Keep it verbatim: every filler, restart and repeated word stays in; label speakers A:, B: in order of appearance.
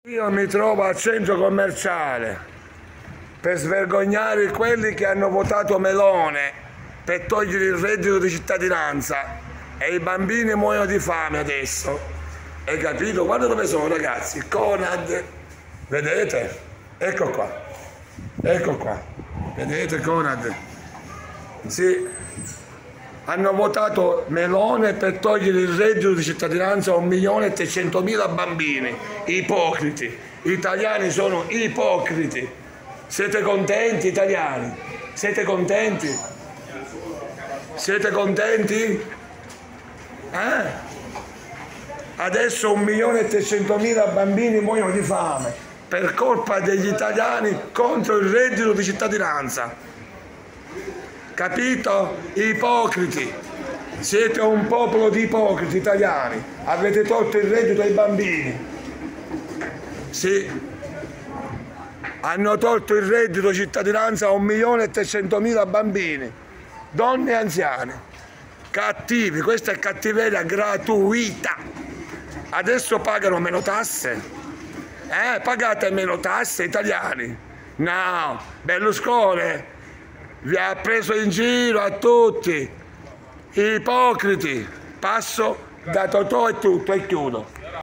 A: Io mi trovo al centro commerciale per svergognare quelli che hanno votato Melone per togliere il reddito di cittadinanza e i bambini muoiono di fame adesso. Hai capito? Guarda dove sono, ragazzi. Conad, vedete? Ecco qua, ecco qua, vedete Conad? Sì, hanno votato Melone per togliere il reddito di cittadinanza a un milione e trecentomila bambini. Ipocriti, gli italiani sono ipocriti. Siete contenti italiani? Siete contenti? Siete contenti? Eh? Adesso un milione e trecentomila bambini muoiono di fame per colpa degli italiani contro il reddito di cittadinanza. Capito? Ipocriti. Siete un popolo di ipocriti italiani. Avete tolto il reddito ai bambini. Sì. Hanno tolto il reddito di cittadinanza a un milione e trecentomila bambini, donne e anziani. Cattivi, questa è cattiveria gratuita. Adesso pagano meno tasse. Eh, pagate meno tasse italiani. No, Berlusconi vi ha preso in giro a tutti. Ipocriti. Passo da Totò e tutto e chiudo.